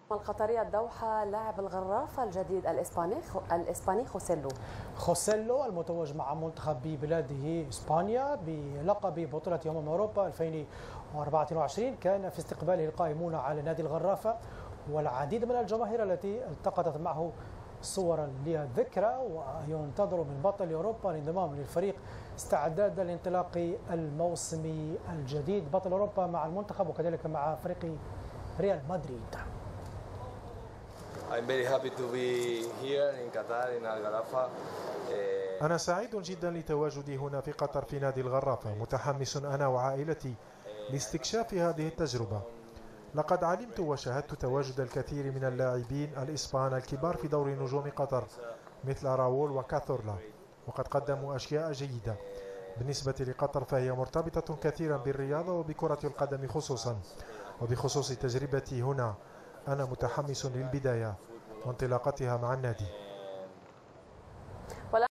القطرية الدوحة لاعب الغرافة الجديد الإسباني خوسيلو المتوج مع منتخب بلاده إسبانيا بلقب بطولة أوروبا 2024 كان في استقباله القائمون على نادي الغرافة والعديد من الجماهير التي التقطت معه صورا للذكرى، وينتظر من بطل أوروبا الانضمام للفريق استعدادا لانطلاق الموسم الجديد. بطل أوروبا مع المنتخب وكذلك مع فريق ريال مدريد. أنا سعيد جدا لتواجدي هنا في قطر في نادي الغرافة، متحمس أنا وعائلتي لاستكشاف هذه التجربة. لقد علمت وشاهدت تواجد الكثير من اللاعبين الإسبان الكبار في دوري نجوم قطر مثل راؤول وكاثورلا، وقد قدموا أشياء جيدة. بالنسبة لقطر فهي مرتبطة كثيرا بالرياضة وبكرة القدم خصوصا، وبخصوص تجربتي هنا أنا متحمس للبداية وانطلاقتها مع النادي.